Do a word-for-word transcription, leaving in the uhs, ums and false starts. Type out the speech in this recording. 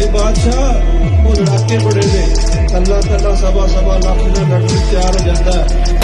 ਇਹ ਬਾਦਸ਼ਾਹ ਉਹ ਲੜਾਕੇ ਬੜੇ ਨੇ, ਕੱਲਾ ਕੱਲਾ ਸਵਾ ਸਵਾ ਲੱਖ ਨਾਲ ਲੜਨ ਨੂੰ ਤਿਆਰ ਹੋ ਜਾਂਦਾ।